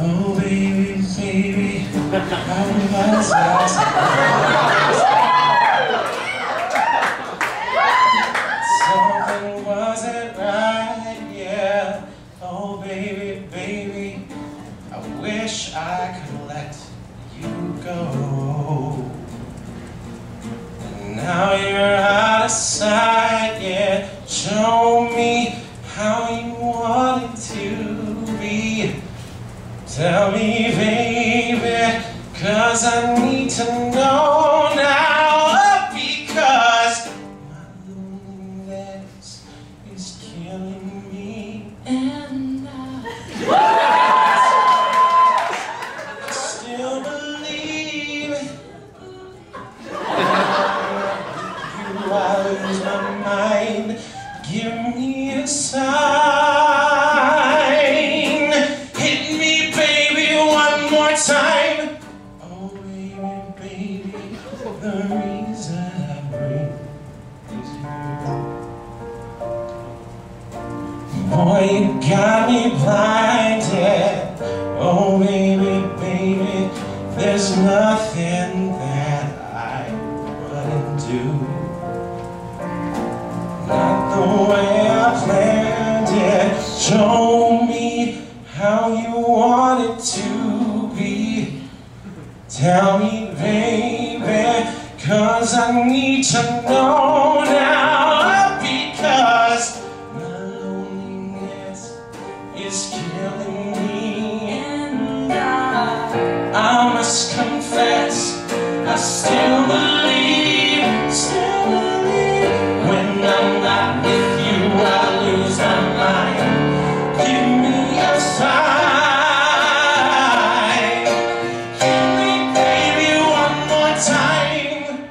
Oh baby, baby, I was lost. Something wasn't right, yeah. Oh baby, baby, I wish I could let you go. And now you're out of sight, yeah. Show me how you want it to be. Tell me, baby, 'cause I need to know now. Because my loneliness is killing me. And I still believe you, I lose my mind. Give me a sign. Hit me, baby, one more time. Oh, baby, baby, the reason I breathe is you. Boy, you got me blinded. Oh, baby, baby, there's nothing that I wouldn't do. Not the way I planned it. Show me how you want it to be. Tell me, baby, 'cause I need to know now. Because my loneliness is killing me. And I must confess, I still believe. When I'm not with you, I lose my mind. Give me a sign. Give me, baby, one more time.